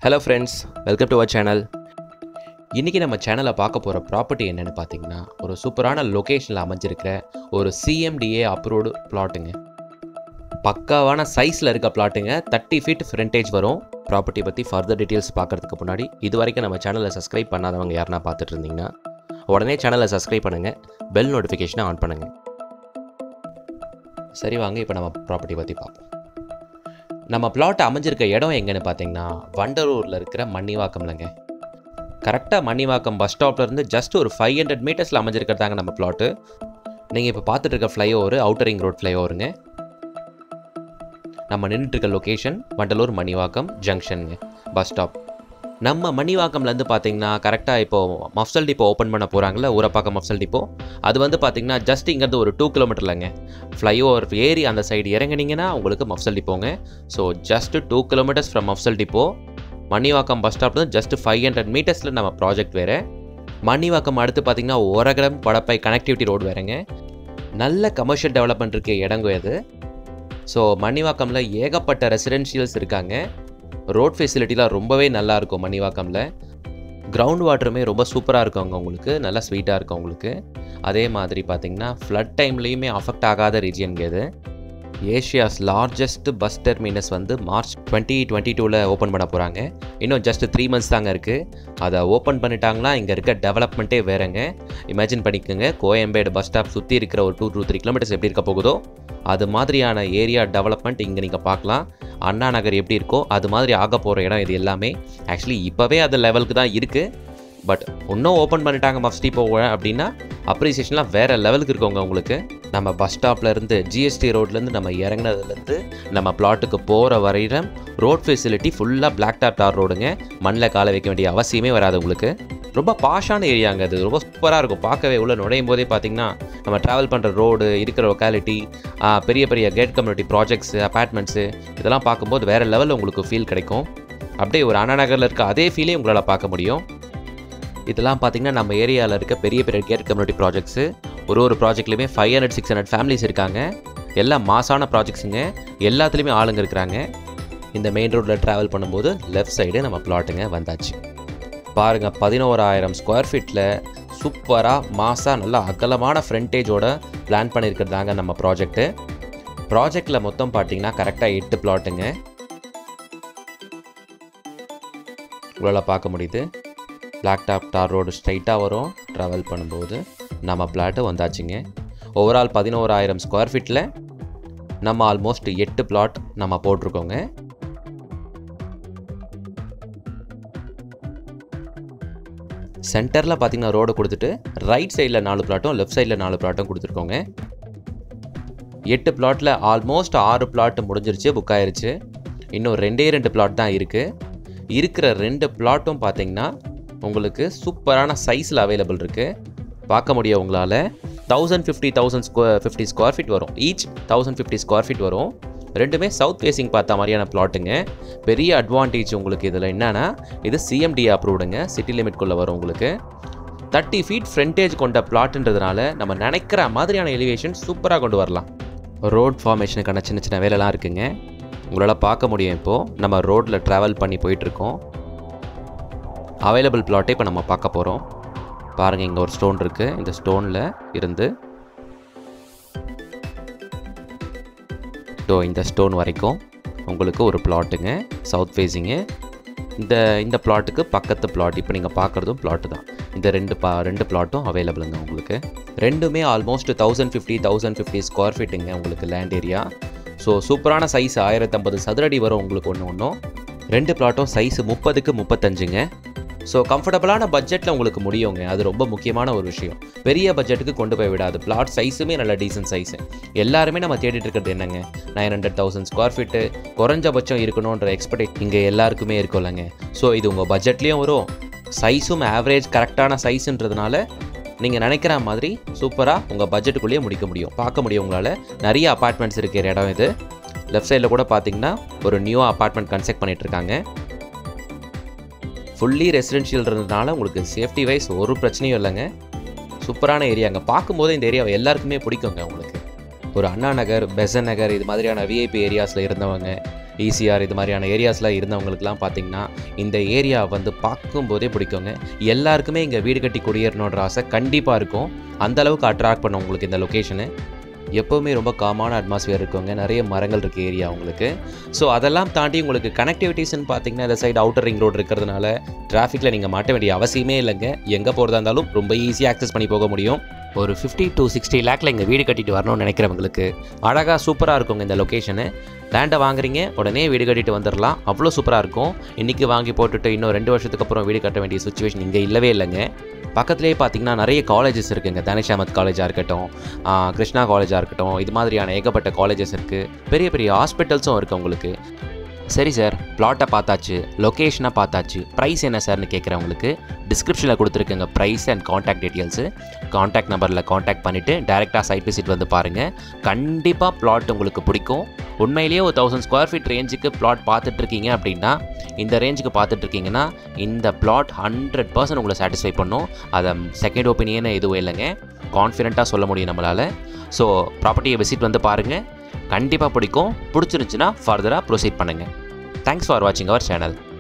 Hello friends, welcome to our channel. இன்றைக்கி நம்ம சேனலில் பார்க்க போகிற ப்ராப்பர்ட்டி என்னென்னு பார்த்தீங்கன்னா, ஒரு சூப்பரான லொக்கேஷனில் அமைஞ்சிருக்கிற ஒரு சிஎம்டிஏ அப்ரூவ்டு பிளாட்டுங்க. பக்காவான சைஸில் இருக்க பிளாட்டுங்க. 30 ஃபீட் ஃப்ரண்டேஜ் வரும். ப்ராப்பர்ட்டி பற்றி ஃபர்தர் டீட்டெயில்ஸ் பார்க்குறதுக்கு முன்னாடி இது வரைக்கும் நம்ம சேனலை சப்ஸ்கிரைப் பண்ணாதவங்க யாருன்னா பார்த்துட்டு இருந்தீங்கன்னா உடனே சேனலை சப்ஸ்கிரைப் பண்ணுங்கள், பெல் நோட்டிஃபிகேஷனை ஆன் பண்ணுங்கள். சரி வாங்க, இப்போ நம்ம ப்ராப்பர்ட்டி பற்றி பார்ப்போம். நம்ம பிளாட் அமைஞ்சிருக்க இடம் எங்கன்னு பார்த்தீங்கன்னா, வண்டலூரில் இருக்கிற மன்னிவாக்கம்லங்க. கரெக்டாக மன்னிவாக்கம் பஸ் ஸ்டாப்லேருந்து ஜஸ்ட் ஒரு 500 மீட்டர்ஸில் அமைஞ்சிருக்கிறதாங்க நம்ம பிளாட்டு. நீங்கள் இப்போ பார்த்துட்டு இருக்க ஃப்ளைஓவர் அவுட்டர் ரிங் ரோட் ஃப்ளைஓவருங்க. நம்ம நின்றுட்டுருக்க லொக்கேஷன் வண்டலூர் மன்னிவாக்கம் ஜங்ஷனுங்க, பஸ் ஸ்டாப். நம்ம மன்னிவாக்கம்லேருந்து பார்த்தீங்கன்னா கரெக்டாக இப்போது மஃப்சல் டிப்போ ஓப்பன் பண்ண போகிறாங்கள, ஊரப்பாக்கம் மஃப்சல் டிப்போ. அது வந்து பார்த்தீங்கன்னா ஜஸ்ட் இங்கேருந்து ஒரு 2 கிலோமீட்டர்லங்க. ஃப்ளைஓவர் ஏறி அந்த சைடு இறங்குனீங்கன்னா உங்களுக்கு மஃப்சல் டிப்போங்க. So just 2 kilometres from mofussil depot. Mannivakkam bus ஸ்டாப்லேருந்து ஜஸ்ட் 500 மீட்டர்ஸில் நம்ம ப்ராஜெக்ட் வேறு. மன்னிவாக்கம் அடுத்து பார்த்தீங்கன்னா ஒரகடம் படப்பை கனெக்டிவிட்டி ரோடு வேறுங்க. நல்ல கமர்ஷியல் டெவலப்மெண்ட் இருக்க இடங்க இது. ஸோ மன்னிவாக்கமில் ஏகப்பட்ட ரெசிடென்ஷியல்ஸ் இருக்காங்க. ரோட் ஃபெசிலிட்டிலாம் ரொம்பவே நல்லாயிருக்கும். மன்னிவாக்கமில் கிரவுண்ட் வாட்டருமே ரொம்ப சூப்பராக இருக்கும் அங்கே உங்களுக்கு, நல்லா ஸ்வீட்டாக இருக்கும் உங்களுக்கு. அதே மாதிரி பார்த்திங்கன்னா ஃப்ளட் டைம்லேயுமே அஃபெக்ட் ஆகாத ரீஜியனுங்க இது. ஏஷியாஸ் லார்ஜஸ்ட் பஸ் டெர்மினஸ் வந்து மார்ச் 2022 ஓப்பன் பண்ண போகிறாங்க. இன்னும் ஜஸ்ட் 3 மந்த்ஸ் தாங்க இருக்குது. அதை ஓப்பன் பண்ணிட்டாங்கன்னா இங்கே இருக்க டெவலப்மெண்ட்டே வேறுங்க. இமேஜின் பண்ணிக்கோங்க, கோயம்பேடு பஸ் ஸ்டாப் சுற்றி இருக்கிற ஒரு 2 to 3 கிலோமீட்டர்ஸ் எப்படி இருக்க போகுதோ அது மாதிரியான ஏரியா டெவலப்மெண்ட் இங்கே நீங்கள் பார்க்கலாம். அண்ணா நகர் எப்படி இருக்கோ அது மாதிரி ஆக போகிற இடம் இது எல்லாமே. ஆக்சுவலி இப்போவே அது லெவலுக்கு தான் இருக்குது. பட் இன்னும் ஓப்பன் பண்ணிட்டாங்க மஃப்ஸ் டிப்போ அப்படின்னா அப்ரிசியேஷன்லாம் வேறு லெவலுக்கு இருக்கவங்க உங்களுக்கு. நம்ம பஸ் ஸ்டாப்லேருந்து ஜிஎஸ்டி ரோட்லேருந்து நம்ம இறங்கினதுலேருந்து நம்ம பிளாட்டுக்கு போகிற வரையில ரோட் ஃபெசிலிட்டி ஃபுல்லாக பிளாக் டாப் டார் ரோடுங்க. மண்ணில் காலை வைக்க வேண்டிய அவசியமே வராது உங்களுக்கு. ரொம்ப பாஷான ஏரியாங்க அது, ரொம்ப சூப்பராக இருக்கும் பார்க்கவே. உள்ள நுழையும் போதே பார்த்திங்கன்னா நம்ம ட்ராவல் பண்ணுற ரோடு, இருக்கிற லொக்காலிட்டி, பெரிய பெரிய கேட் கம்யூனிட்டி ப்ராஜெக்ட்ஸு, அப்பார்ட்மெண்ட்ஸு இதெல்லாம் பார்க்கும்போது வேறு லெவலில் உங்களுக்கு ஃபீல் கிடைக்கும். அப்படியே ஒரு அண்ணா நகரில் இருக்க அதே ஃபீலே உங்களால் பார்க்க முடியும். இதெல்லாம் பார்த்திங்கன்னா நம்ம ஏரியாவில் இருக்க பெரிய பெரிய கேட் கம்யூனிட்டி ப்ராஜெக்ட்ஸு. ஒரு ப்ராஜெக்ட்லேயுமே 500-600 ஃபேமிலிஸ் இருக்காங்க. எல்லாம் மாசான ப்ராஜெக்ட்ஸுங்க. எல்லாத்துலேயுமே ஆளுங்க இருக்கிறாங்க. இந்த மெயின் ரோட்டில் ட்ராவல் பண்ணும்போது லெஃப்ட் சைடு நம்ம பிளாட்டுங்க வந்தாச்சு. பாருங்கள், 11,000 ஸ்கொயர் ஃபீட்டில் சூப்பராக மாசாக நல்லா அகலமான ஃப்ரண்டேஜோட பிளான் பண்ணியிருக்கிறதாங்க நம்ம ப்ராஜெக்ட்டு. ப்ராஜெக்டில் மொத்தம் பார்த்தீங்கன்னா கரெக்டாக 8 பிளாட்டுங்க உங்களால் பார்க்க முடியுது. பிளாக் டாப் டார் ரோடு ஸ்ட்ரைட்டாக வரும். ட்ராவல் பண்ணும்போது நம்ம பிளாட்டு வந்தாச்சுங்க. ஓவரால் 11,000 ஸ்கொயர் ஃபீட்டில் நம்ம ஆல்மோஸ்ட் 8 பிளாட் நம்ம போட்டிருக்கோங்க. சென்டரில் பார்த்தீங்கன்னா ரோடு கொடுத்துட்டு ரைட் சைடில் 4 பிளாட்டும் லெஃப்ட் சைடில் 4 பிளாட்டும் கொடுத்துருக்கோங்க. 8 பிளாட்டில் ஆல்மோஸ்ட் 6 பிளாட் முடிஞ்சிருச்சு, புக் ஆயிருச்சு. இன்னும் 2 பிளாட் தான் இருக்குது. இருக்கிற 2 பிளாட்டும் பார்த்தீங்கன்னா உங்களுக்கு சூப்பரான சைஸில் அவைலபிள் இருக்குது. பார்க்க முடியும் உங்களால். 1,050 ஸ்கொயர் ஃபீட் வரும். ஈச் 1,050 ஸ்கொயர் ஃபீட் வரும். ரெண்டுமே சவுத் ஃபேஸிங் பார்த்த மாதிரியான பிளாட்டுங்க. பெரிய அட்வான்டேஜ் உங்களுக்கு இதில் என்னென்னா, இது சிஎம்டி அப்ரூவ்டுங்க, சிட்டி லிமிட்குள்ளே வரும் உங்களுக்கு. 30 ஃபீட் ஃப்ரண்டேஜ் கொண்ட பிளாட்டுன்றதுனால நம்ம நினைக்கிற மாதிரியான எலிவேஷன் சூப்பராக கொண்டு வரலாம். ரோட் ஃபார்மேஷனுக்கான சின்ன சின்ன வேலைலாம் இருக்குங்க, உங்களால் பார்க்க முடியும். இப்போது நம்ம ரோட்டில் ட்ராவல் பண்ணி போயிட்டுருக்கோம். அவைலபிள் பிளாட்டே இப்போ நம்ம பார்க்க போகிறோம். பாருங்கள், இங்கே ஒரு ஸ்டோன் இருக்குது. இந்த ஸ்டோனில் இருந்து இந்த ஸ்டோன் வரைக்கும் உங்களுக்கு ஒரு பிளாட்டுங்க, சவுத் ஃபேஸிங்கு. இந்த பிளாட்டுக்கு பக்கத்து பிளாட் இப்போ நீங்கள் பார்க்குறதும் பிளாட்டு தான். இந்த ரெண்டு பிளாட்டும் அவைலபிளுங்க உங்களுக்கு. ரெண்டுமே ஆல்மோஸ்ட் 1,050 ஸ்கொயர் ஃபீட்டுங்க உங்களுக்கு லேண்ட் ஏரியா. ஸோ சூப்பரான சைஸ் 1050 சதுரடி வரும் உங்களுக்கு. ஒன்றும் 2 பிளாட்டும் சைஸு 30க்கு 35ங்க. ஸோ கம்ஃபர்டபுளான பட்ஜெட்டில் உங்களுக்கு முடியுங்க. அது ரொம்ப முக்கியமான ஒரு விஷயம். பெரிய பட்ஜெட்டுக்கு கொண்டு போய் விடாது. பிளாட் சைஸுமே நல்ல டீசன்ட் சைஸு. எல்லாருமே நம்ம தேடிட்டு இருக்கிறது என்னங்க, 900,000 ஸ்கொயர் ஃபீட்டு குறைஞ்சபட்சம் இருக்கணுன்ற எக்ஸ்பெக்ட் இங்கே எல்லாருக்குமே இருக்கும்லங்க. ஸோ இது உங்கள் பட்ஜெட்லேயும் வரும், சைஸும் ஆவரேஜ் கரெக்டான சைஸுன்றதுனால நீங்கள் நினைக்கிற மாதிரி சூப்பராக உங்கள் பட்ஜெட்டுக்குள்ளேயே முடிக்க முடியும், பார்க்க முடியும் உங்களால். நிறைய அப்பார்ட்மெண்ட்ஸ் இருக்கிற இடம் இது. லெஃப்ட் சைடில் கூட பார்த்தீங்கன்னா ஒரு நியூ அப்பார்ட்மெண்ட் கன்ஸ்ட்ரக்ட் பண்ணிகிட்ருக்காங்க. ஃபுல்லி ரெசிடென்ஷியல்ன்றதுனால உங்களுக்கு சேஃப்டி வைஸ் ஒரு பிரச்சனையும் இல்லைங்க. சூப்பரான ஏரியாங்க. பார்க்கும்போது இந்த ஏரியாவை எல்லாருக்குமே பிடிக்குங்க உங்களுக்கு. ஒரு அண்ணா நகர், பெசன் நகர் இது மாதிரியான விஐபி ஏரியாஸில் இருந்தவங்க, ஈசிஆர் இது மாதிரியான ஏரியாஸில் இருந்தவங்களுக்குலாம் பார்த்திங்கன்னா இந்த ஏரியா வந்து பார்க்கும்போதே பிடிக்குங்க. எல்லாருக்குமே இங்கே வீடு கட்டி குடியேறணுன்ற ஆசை கண்டிப்பாக இருக்கும். அந்தளவுக்கு அட்ராக்ட் பண்ணும் உங்களுக்கு இந்த லொக்கேஷனு. எப்போவுமே ரொம்ப காமான அட்மாஸ்பியர் இருக்குங்க. நிறைய மரங்கள் இருக்குது ஏரியா உங்களுக்கு. ஸோ அதெல்லாம் தாண்டி உங்களுக்கு கனெக்டிவிட்டிஸ்ன்னு பார்த்தீங்கன்னா இந்த சைடு அவுட்டர் ரிங் ரோடு இருக்கிறதுனால டிராஃபிக்கில் நீங்கள் மாட்ட வேண்டிய அவசியமே இல்லைங்க. எங்கே போகிறதா இருந்தாலும் ரொம்ப ஈஸியாக ஆக்சஸ் பண்ணி போக முடியும். ஒரு 50 to 60 லேக்கில் இங்கே வீடு கட்டிட்டு வரணும்னு நினைக்கிறவங்களுக்கு அழகாக சூப்பராக இருக்குங்க இந்த லொக்கேஷனு. லேண்டை வாங்குறீங்க, உடனே வீடு கட்டிட்டு வந்துடலாம். அவ்வளோ சூப்பராக இருக்கும். இன்றைக்கி வாங்கி போட்டுட்டு இன்னும் 2 வருஷத்துக்கு அப்புறம் வீடு கட்ட வேண்டிய சுச்சுவேஷன் இங்கே இல்லவே இல்லைங்க. பக்கத்துலேயே பார்த்தீங்கன்னா நிறைய காலேஜஸ் இருக்குங்க. தனிஷ் அஹமத் காலேஜாக இருக்கட்டும், கிருஷ்ணா காலேஜாக இருக்கட்டும், இது மாதிரியான ஏகப்பட்ட காலேஜஸ் இருக்குது. பெரிய பெரிய ஹாஸ்பிட்டல்ஸும் இருக்குது உங்களுக்கு. சரி சார், பிளாட்டை பார்த்தாச்சு, லொக்கேஷனாக பார்த்தாச்சு, ப்ரைஸ் என்ன சார்னு கேட்குறவங்களுக்கு டிஸ்கிரிப்ஷனில் கொடுத்துருக்குங்க price and contact details. Contact நம்பரில் காண்டாக்ட் பண்ணிவிட்டு டேரெக்டாக சைட் விசிட் வந்து பாருங்கள். கண்டிப்பாக பிளாட் உங்களுக்கு பிடிக்கும். உண்மையிலேயே ஒரு 1000 ஸ்கொயர் ஃபீட் ரேஞ்சுக்கு பிளாட் பார்த்துட்ருக்கீங்க அப்படின்னா, இந்த ரேஞ்சுக்கு பார்த்துட்ருக்கீங்கன்னா இந்த பிளாட் 100% உங்களை சாட்டிஸ்ஃபை பண்ணும். அதை செகண்ட் ஒப்பீனியனே எதுவும் இல்லைங்க, கான்ஃபிடென்ட்டாக சொல்ல முடியும் நம்மளால். ஸோ ப்ராப்பர்ட்டியை விசிட் வந்து பாருங்கள், கண்டிப்பாக பிடிக்கும். பிடிச்சிருந்துச்சுன்னா ஃபர்தராக ப்ரொசீட் பண்ணுங்கள். தேங்க்ஸ் ஃபார் வாட்சிங் அவர் சேனல்.